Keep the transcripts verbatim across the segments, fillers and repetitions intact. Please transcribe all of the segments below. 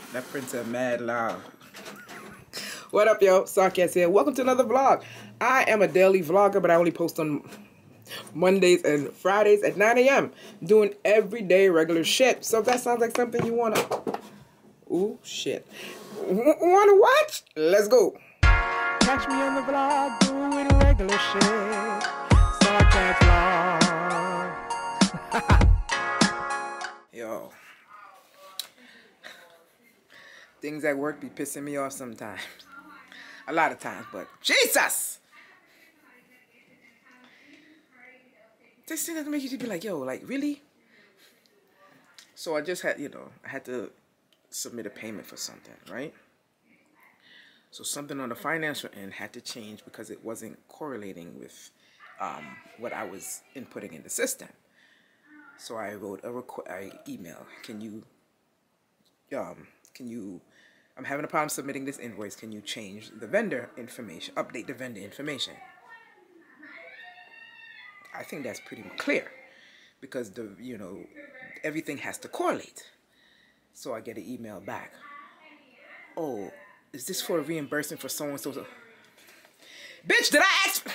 That printer mad loud. What up, yo? SARKAZZ here. Welcome to another vlog. I am a daily vlogger, but I only post on Mondays and Fridays at nine A M Doing everyday regular shit. So if that sounds like something you wanna... Ooh, shit. W wanna watch? Let's go. Catch me on the vlog doing regular shit. SARKAZZ vlog. Yo. Things at work be pissing me off sometimes. A lot of times, but Jesus! This thing doesn't make you be like, yo, like, really? So I just had, you know, I had to submit a payment for something, right? So something on the financial end had to change because it wasn't correlating with um, what I was inputting in the system. So I wrote a requ I email. Can you, um, can you, I'm having a problem submitting this invoice. Can you change the vendor information, update the vendor information? I think that's pretty clear because the, you know, everything has to correlate. So I get an email back. Oh, is this for a reimbursement for so and so? Bitch, did I ask?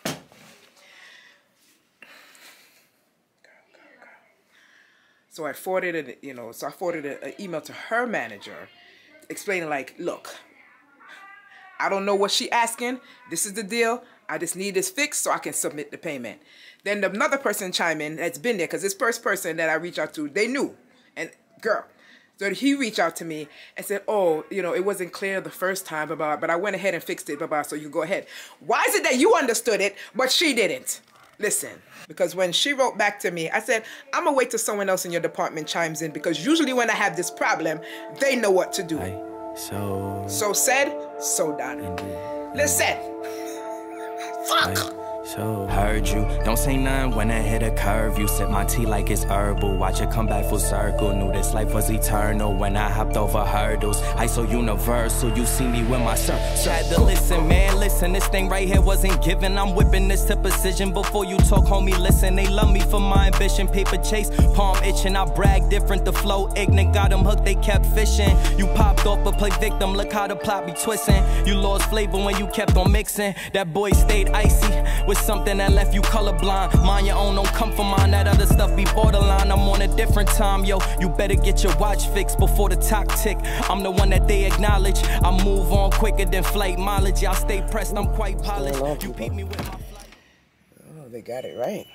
So I forwarded it, you know, so I forwarded an email to her manager explaining like, look, I don't know what she asking. This is the deal. I just need this fixed so I can submit the payment. Then another person chime in that's been there because this first person that I reached out to, they knew. And girl, so he reached out to me and said, oh, you know, it wasn't clear the first time, blah, blah, but I went ahead and fixed it, blah, blah, so you go ahead. Why is it that you understood it, but she didn't? Listen, because when she wrote back to me, I said, I'm going to wait till someone else in your department chimes in because usually when I have this problem, they know what to do. I, so... So said, so done. Indeed. Listen. Fuck. I, so heard you, don't say none when I hit a curve. You sip my tea like it's herbal. Watch it come back full circle. Knew this life was eternal when I hopped over hurdles. I so universal, you see me with my sir. Had to listen, man, listen. This thing right here wasn't given. I'm whipping this to precision. Before you talk, homie, listen. They love me for my ambition. Paper chase, palm itching. I brag different, the flow ignorant. Got them hooked, they kept fishing. You popped off but play victim. Look how the plot be twisting. You lost flavor when you kept on mixing. That boy stayed icy with something that left you colorblind. Mind your own, don't come for mine. That other stuff be borderline. I'm on a different time, yo. You better get your watch fixed before the clock tick. I'm the one that they acknowledge. I move on quicker than flight mileage. Y'all stay pressed, I'm quite polished. You peep me with my flight. Oh, they got it right.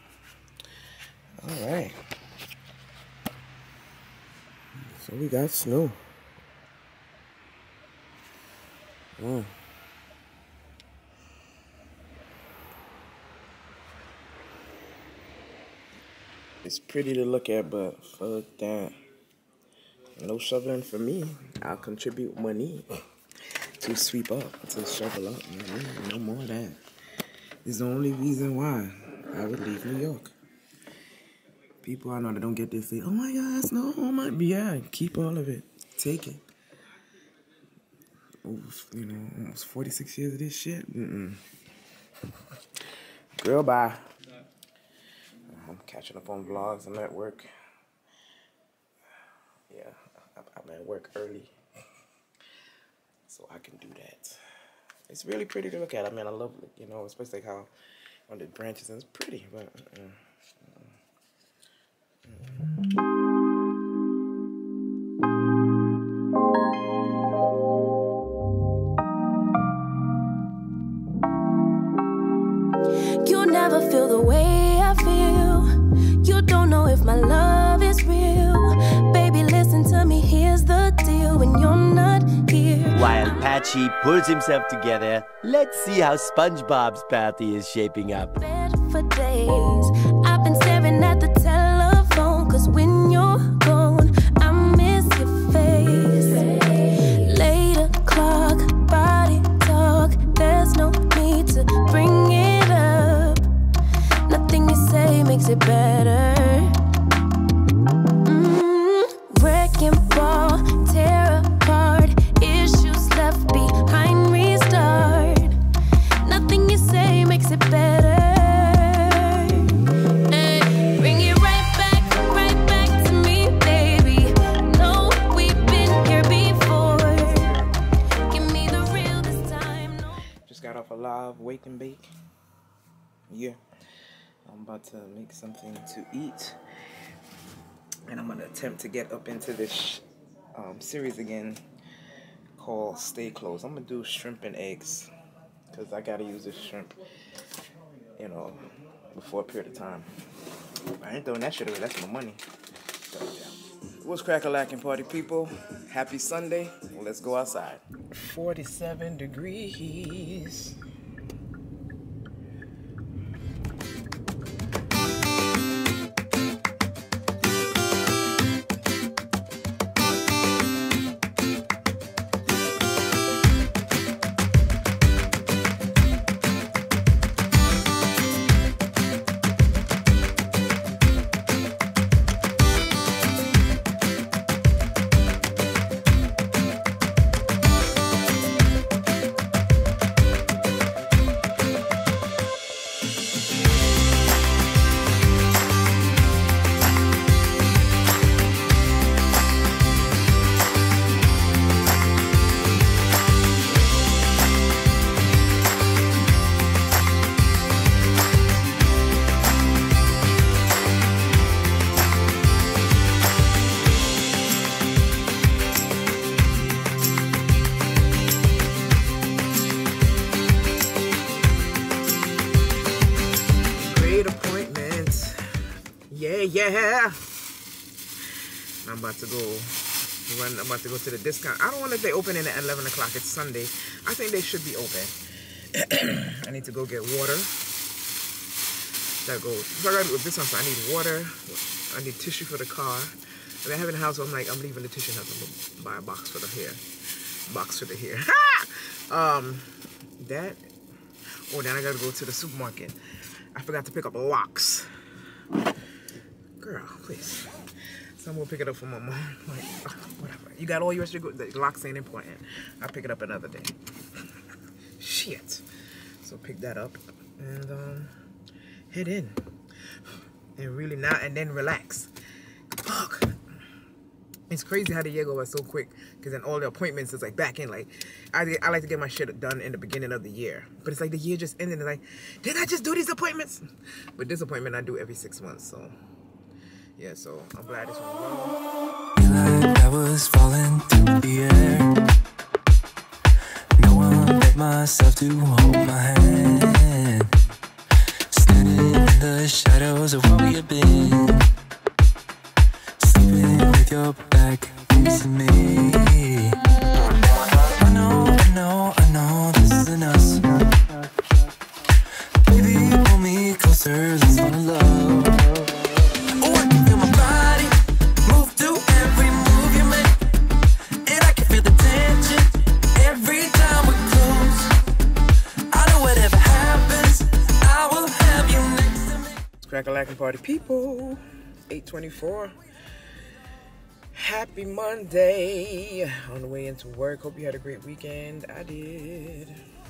All right. So we got snow. Mm. It's pretty to look at, but fuck that. No shoveling for me. I'll contribute money to sweep up, to shovel up. No more of that. It's the only reason why I would leave New York. People I know that don't get this say, oh my God, snow, oh my, yeah, keep all of it. Take it. Over, you know, almost forty-six years of this shit. Mm-mm. Girl, bye. I'm catching up on vlogs. I'm at work. Yeah, I'm at work early, so I can do that. It's really pretty to look at. I mean, I love it, you know, especially how on the branches, and it's pretty. But uh, uh, you'll never feel the way I feel. You don't know if my love is real. Baby, listen to me, here's the deal. When you're not here, while Patchy pulls himself together, let's see how SpongeBob's party is shaping up. For days, I've been staring at the telephone, cause when you're gone, I miss your face. Late o'clock, body talk, there's no need to bring it up. Nothing you say makes it better. Mm, wrecking ball, tear apart, issues left behind, restart. Nothing you say makes it better. yeah, I'm about to make something to eat, and I'm gonna attempt to get up into this um, series again called Stay Close. I'm gonna do shrimp and eggs because I gotta use this shrimp, you know, before a period of time. I ain't throwing that shit away. That's my money. So, yeah. What's crack-a-lackin' party people? Happy Sunday. Well, let's go outside. forty-seven degrees. Yeah, I'm about to go run. I'm about to go to the discount. I don't want to they open in at eleven o'clock. It's Sunday. I think they should be open. I need to go get water. That go. So I gotta go this one. So I need water. I need tissue for the car. I mean, I have in the house. So I'm like, I'm leaving the tissue house. I'm gonna buy a box for the hair. Box for the hair. um, that. Oh, then I gotta go to the supermarket. I forgot to pick up locks. Girl, please. Someone will pick it up for my mom. Like, oh, whatever. You got all yours to go. The locks ain't important. I'll pick it up another day. Shit. So pick that up and um, head in. And really now and then relax. Fuck. It's crazy how the year goes so quick. Because then all the appointments is like back in. Like, I, I like to get my shit done in the beginning of the year. But it's like the year just ended. And like, did I just do these appointments? But this appointment I do every six months. So. Yeah, so I'm glad this one well. Like I was falling through the air. No one but myself to hold my hand. Standing in the shadows of what we have been. Sleeping with your back facing me. I know, I know, I know this isn't us. Baby, pull me closer, let's fall in love. Crack-a-lackin' party people. eight twenty-four. Happy Monday. On the way into work. Hope you had a great weekend. I did.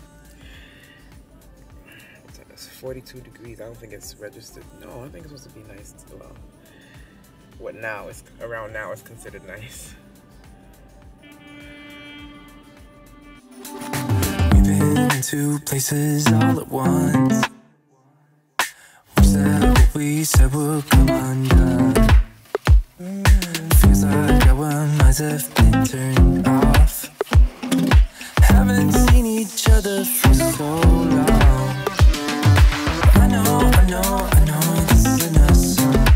It's forty-two degrees. I don't think it's registered. No, I think it's supposed to be nice. Well, what now? It's around now is considered nice. We've been into places all at once. We said we'll come undone. Feels like our minds have been turned off. Haven't seen each other for so long. I know, I know, I know this isn't us.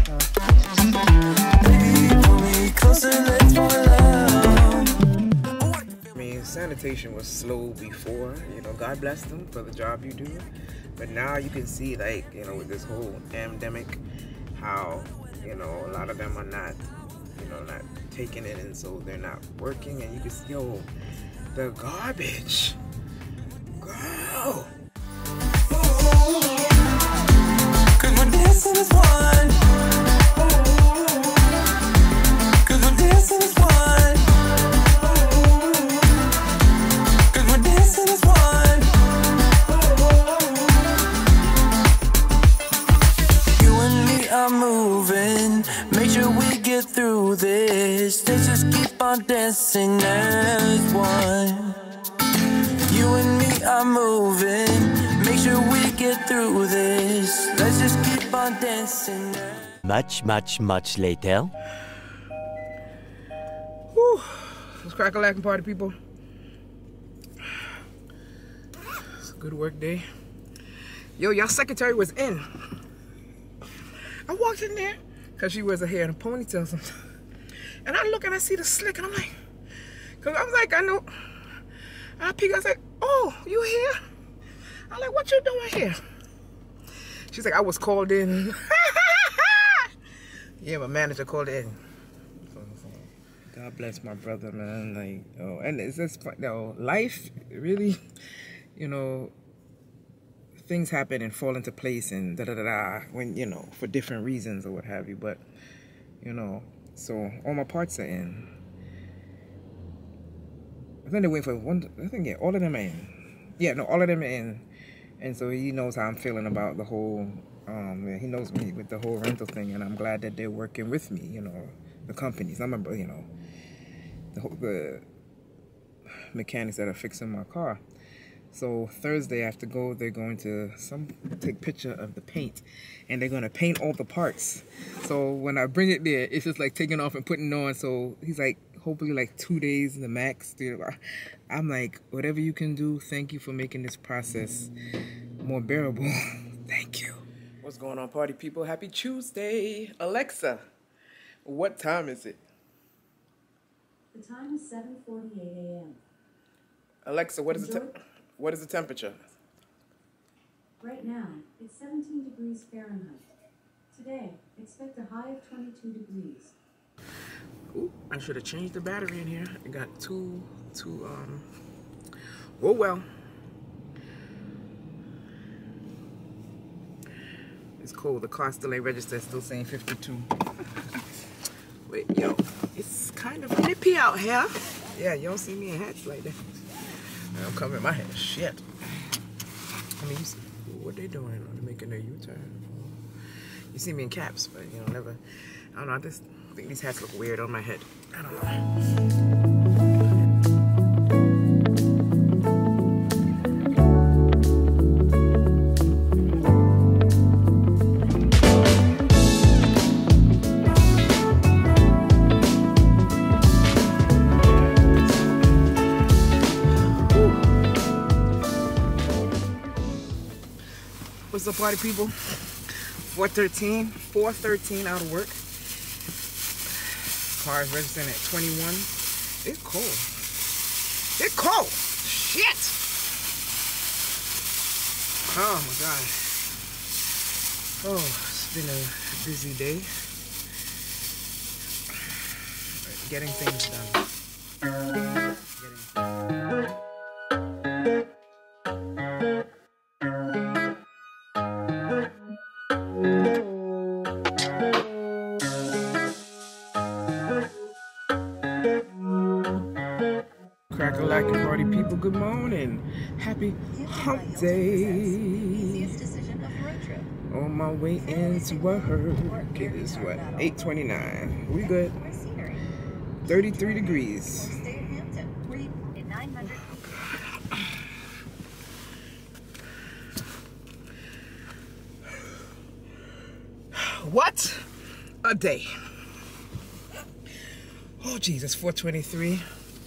Baby, pull me closer, let's fall in love. I mean, sanitation was slow before. You know, God bless them for the job you do. But now you can see, like, you know, with this whole pandemic, how, you know, a lot of them are not, you know, not taking it, and so they're not working. And you can see, yo, the garbage. Girl. Cause we're dancing as one. Cause we're dancing as one. Cause we're dancing as one. I'm moving, make sure we get through this. Let's just keep on dancing as one. You and me are moving, make sure we get get through this. Let's just keep on dancing. Much, much, much later. Whew. Let's crack a lacking party, people. It's a good work day. Yo, y'all secretary was in. I walked in there because she wears her hair in a ponytail sometimes. And I look and I see the slick and I'm like, because I was like, I know. And I peek, I was like, oh, you here? I'm like, what you doing here? She's like, I was called in. Yeah, my manager called in. God bless my brother, man. Like, oh, and it's just, you know, life really, you know, things happen and fall into place and da da da da when, you know, for different reasons or what have you. But, you know, so all my parts are in. I think they're waiting for one. I think, yeah, all of them are in. Yeah, no, all of them are in. And so he knows how I'm feeling about the whole, um, yeah, he knows me with the whole rental thing. And I'm glad that they're working with me, you know, the companies. I remember, you know, the, the mechanics that are fixing my car. So Thursday I have to go, they're going to some take picture of the paint and they're going to paint all the parts. So when I bring it there, it's just like taking off and putting on. So he's like, hopefully like two days the max. I'm like, whatever you can do, thank you for making this process more bearable. Thank you. What's going on, party people? Happy Tuesday. Alexa, what time is it? The time is seven forty-eight a m Alexa, what is the te what is the temperature? Right now, it's seventeen degrees Fahrenheit. Today, expect a high of twenty-two degrees. Ooh, I should have changed the battery in here. I got two, two, um, oh well. It's cold. The car still ain't registered, still saying fifty-two. Wait, yo, it's kind of nippy out here. Yeah, you don't see me in hats like that. I don't come in my head. Shit. I mean, you see, what they doing? They're making a U-turn. You see me in caps, but you know, never. I don't know. I just think these hats look weird on my head. I don't know. What's up, party people? four thirteen, four thirteen out of work. Car is registering at twenty-one. It's cold. It's cold. Shit. Oh my God. Oh, it's been a busy day. Getting things done. Getting Crack-a-lackin' party people, good morning. Happy hump day. On my way into work. It is what? eight twenty-nine. We good. thirty-three degrees. What a day. Oh Jesus, four twenty-three.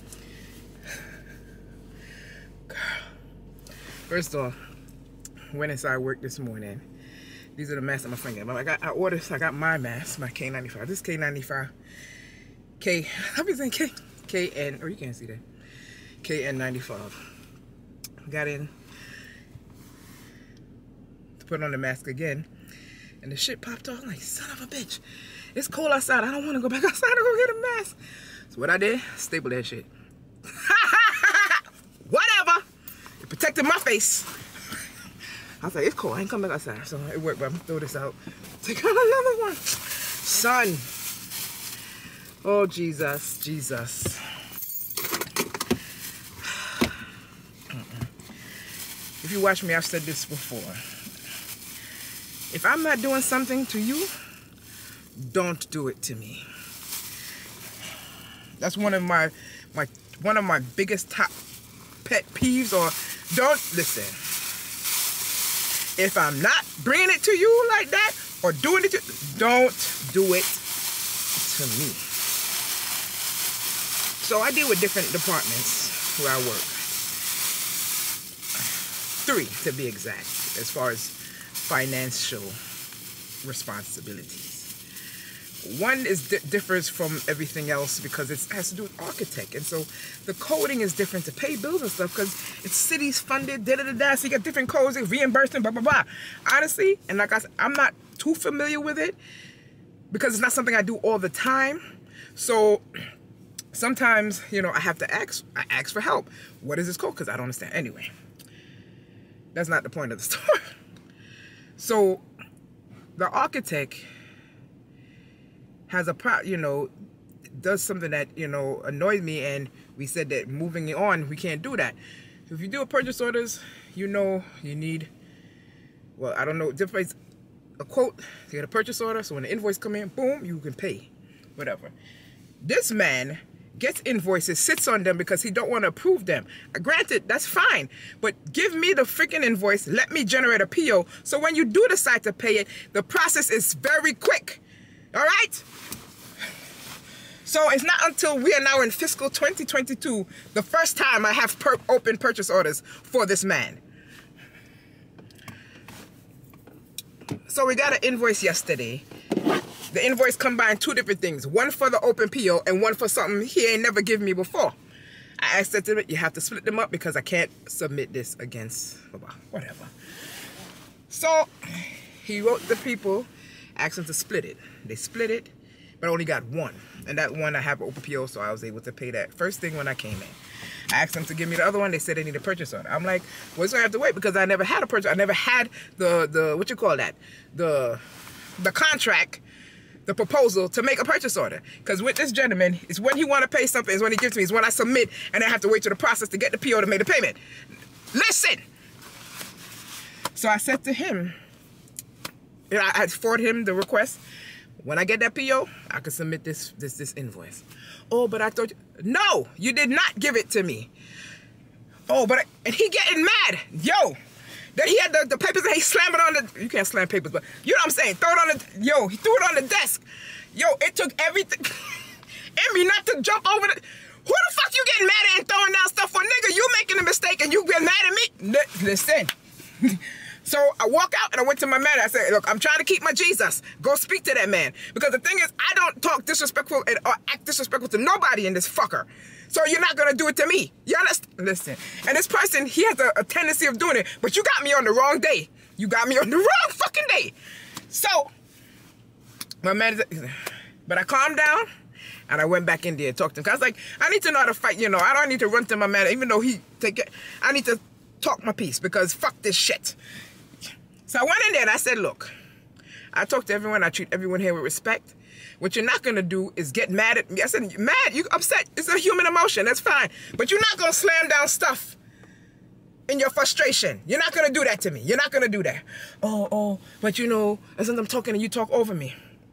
First off, went inside work this morning. These are the masks I'm thinking. I got I ordered I got my mask, my K ninety-five. This K ninety-five. K I've been saying K K N, or you can't see that. K N ninety-five. Got in to put on the mask again. And the shit popped off. I'm like, son of a bitch. It's cold outside. I don't want to go back outside to go get a mask. So what I did, staple that shit. Whatever. It protected my face. I was like, it's cold. I ain't coming back outside. So it worked, but I'm gonna throw this out. Take out another one. Son. Oh, Jesus. Jesus. If you watch me, I've said this before. If I'm not doing something to you, don't do it to me. That's one of my my one of my biggest top pet peeves. Or don't listen. If I'm not bringing it to you like that or doing it to, don't do it to me. So I deal with different departments where I work. Three to be exact, as far as financial responsibilities. One is di differs from everything else because it has to do with architect, and so the coding is different to pay bills and stuff because it's cities funded, da da da da. So you got different codes, reimbursement, blah blah blah. Honestly, and like I said, I'm not too familiar with it because it's not something I do all the time. So sometimes, you know, I have to ask. I ask for help. What is this code? Because I don't understand. Anyway, that's not the point of the story. So the architect has a pro, you know, does something that, you know, annoys me, and we said that moving on, we can't do that. If you do a purchase orders, you know, you need, well, I don't know, different, a quote to get a purchase order, so when the invoice come in, boom, you can pay, whatever. This man gets invoices, sits on them because he don't want to approve them. Granted, that's fine, but give me the freaking invoice, let me generate a P O, so when you do decide to pay it, the process is very quick. All right? So it's not until we are now in fiscal twenty twenty-two, the first time I have per open purchase orders for this man. So we got an invoice yesterday. The invoice combined two different things. One for the open P O and one for something he ain't never given me before. I asked him, you have to split them up because I can't submit this against, whatever. So he wrote the people, asked them to split it. They split it, but I only got one. And that one I have an open P O, so I was able to pay that first thing when I came in. I asked them to give me the other one. They said they need a purchase order. I'm like, well, it's gonna have to wait because I never had a purchase. I never had the the what you call that, the the contract, the proposal to make a purchase order. Because with this gentleman, it's when he want to pay something, is when he gives me, it's when I submit, and I have to wait to the process to get the P O to make the payment. Listen. So I said to him, I, I forwarded him the request. When I get that P O, I can submit this this this invoice. Oh, but I thought you, no, you did not give it to me. Oh, but I, and he getting mad, yo. Then he had the, the papers and he slammed it on the. You can't slam papers, but you know what I'm saying. Throw it on the. Yo, he threw it on the desk. Yo, it took everything in me not to jump over the. Who the fuck you getting mad at and throwing down stuff for, nigga? You making a mistake and you get mad at me? L listen. So I walk out and I went to my manager. I said, look, I'm trying to keep my Jesus. Go speak to that man. Because the thing is, I don't talk disrespectful and, or act disrespectful to nobody in this fucker. So you're not going to do it to me. You understand? Listen. And this person, he has a, a tendency of doing it. But you got me on the wrong day. You got me on the wrong fucking day. So, my manager, but I calmed down. And I went back in there and talked to him. Because I was like, I need to know how to fight. You know, I don't need to run to my manager. Even though he take it. I need to talk my piece. Because fuck this shit. So I went in there and I said, look, I talk to everyone. I treat everyone here with respect. What you're not going to do is get mad at me. I said, mad? You upset? It's a human emotion. That's fine. But you're not going to slam down stuff in your frustration. You're not going to do that to me. You're not going to do that. Oh, oh, but you know, as I'm talking and you talk over me.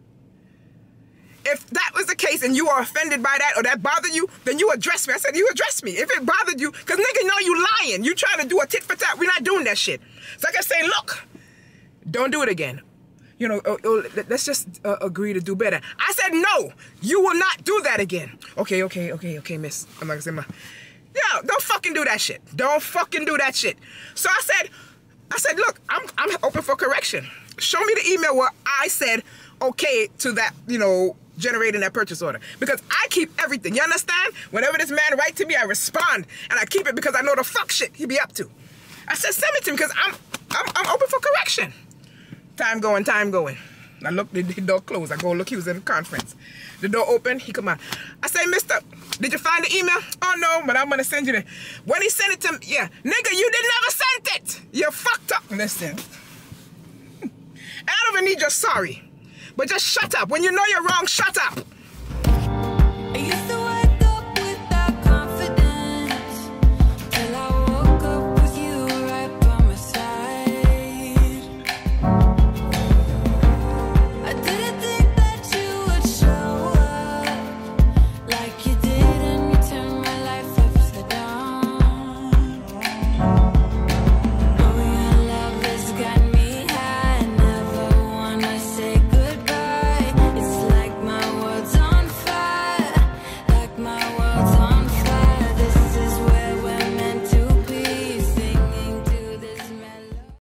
If that was the case and you are offended by that or that bothered you, then you address me. I said, you address me. If it bothered you, because nigga know you lying. You trying to do a tit for tat. We're not doing that shit. So I can say, look, don't do it again. You know, uh, uh, let's just uh, agree to do better. I said, no, you will not do that again. Okay, okay, okay, okay, miss. I'm not gonna say my, yeah, don't fucking do that shit. Don't fucking do that shit. So I said, I said, look, I'm, I'm open for correction. Show me the email where I said, okay to that, you know, generating that purchase order. Because I keep everything, you understand? Whenever this man writes to me, I respond. And I keep it because I know the fuck shit he be up to. I said, send it to him because I'm, I'm, I'm open for correction. Time going, time going. I look, the, the door closed. I go look, he was in the conference. The door open, he come out. I say, mister, did you find the email? Oh no, but I'm gonna send you the, when he sent it to me, yeah, nigga, you did never sent it. You fucked up. Listen, I don't even need your sorry, but just shut up. When you know you're wrong, shut up.